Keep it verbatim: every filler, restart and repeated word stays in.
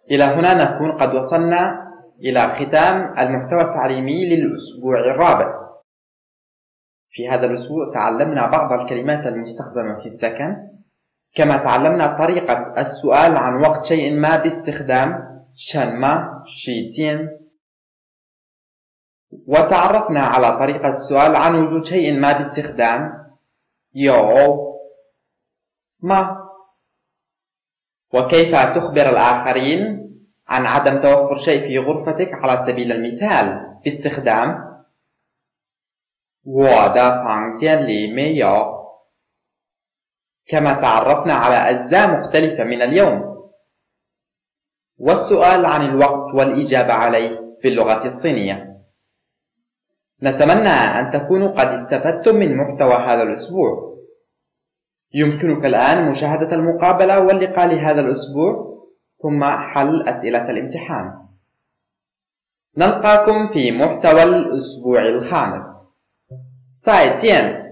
إلى هنا نكون قد وصلنا إلى ختام المحتوى التعليمي للأسبوع الرابع. في هذا الأسبوع تعلمنا بعض الكلمات المستخدمة في السكن، كما تعلمنا طريقة السؤال عن وقت شيء ما باستخدام شان ما شيتين، وتعرفنا على طريقة السؤال عن وجود شيء ما باستخدام يو ما، وكيف تخبر الآخرين عن عدم توفر شيء في غرفتك على سبيل المثال باستخدام 我的房间里没有. كما تعرفنا على أجزاء مختلفة من اليوم، والسؤال عن الوقت والإجابة عليه باللغة الصينية. نتمنى أن تكونوا قد استفدتم من محتوى هذا الأسبوع. يمكنك الآن مشاهدة المقابلة واللقاء لهذا الأسبوع ثم حل أسئلة الامتحان. نلقاكم في محتوى الأسبوع الخامس. 再见。